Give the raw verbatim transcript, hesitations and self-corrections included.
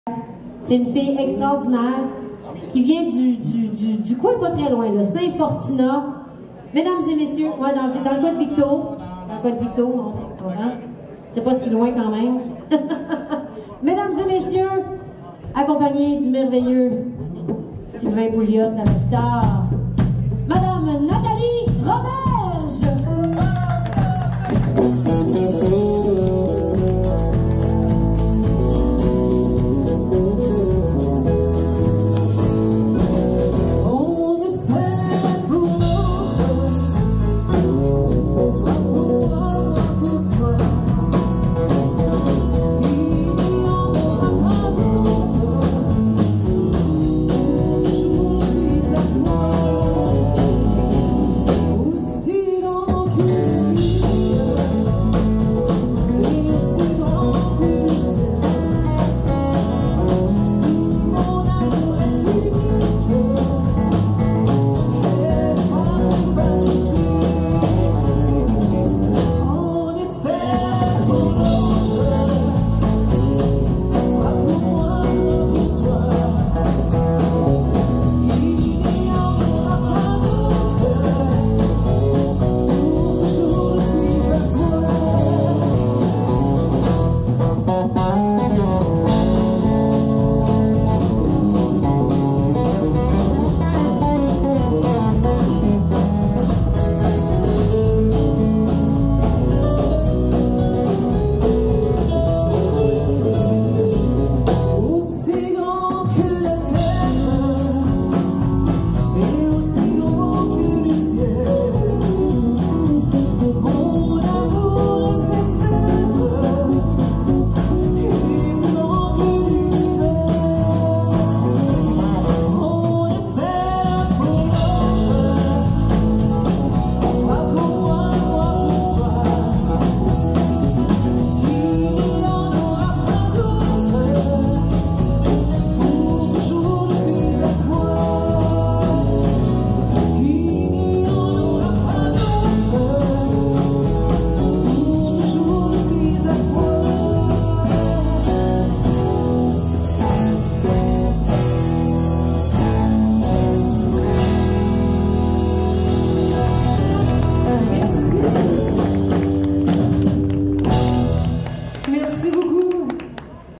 C'est une fille extraordinaire qui vient du, du, du, du coin pas très loin, le Saint-Fortuna. Mesdames et messieurs, ouais, dans, dans le coin de Victo, dans le coin de Victo, non, c'est pas si loin quand même. Mesdames et messieurs, accompagnés du merveilleux Sylvain Pouliot à la guitare, Madame Nathalie.